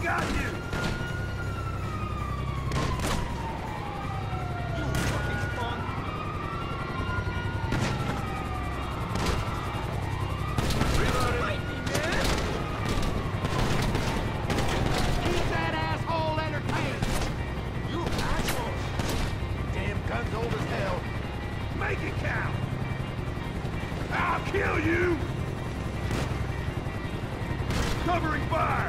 got you! You fucking punk! Reloading! Fight me, man! Keep that asshole entertained! You asshole! Damn gun's old as hell! Make it count! I'll kill you! Covering fire!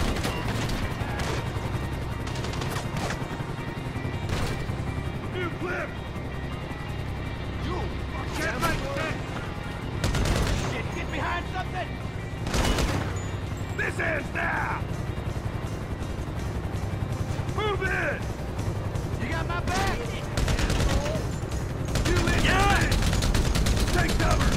New clip! You can't make sense! Shit, get behind something! This ends now! Move in! You got my back! You in! Yeah! Take cover!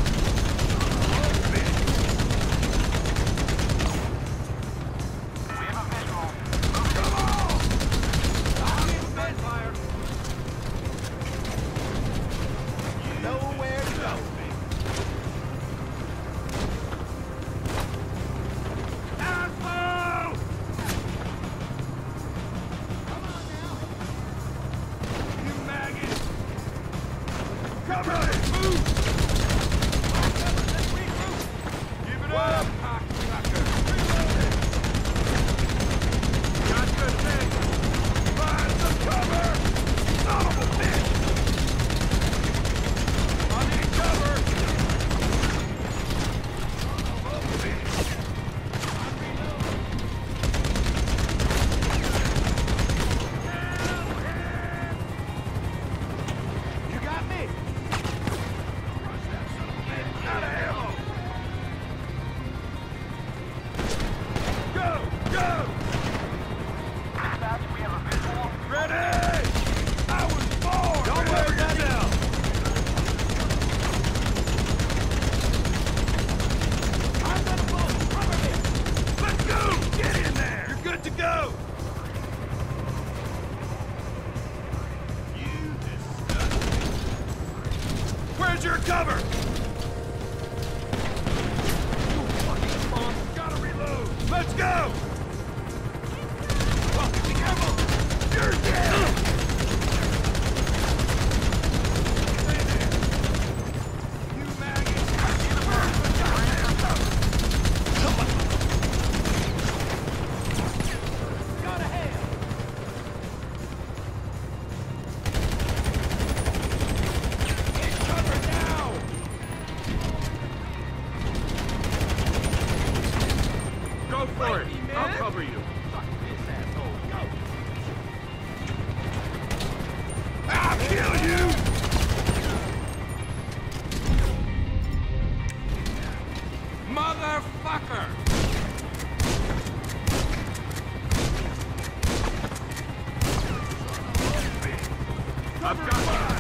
Where's your cover? You fucking bomb! Gotta reload! Let's go! Oh, be careful! You're dead! Stay there! You maggot! Got a head! Go for it! I'll cover you! Fuck this asshole! Go! I'll kill you! Motherfucker! I've got you!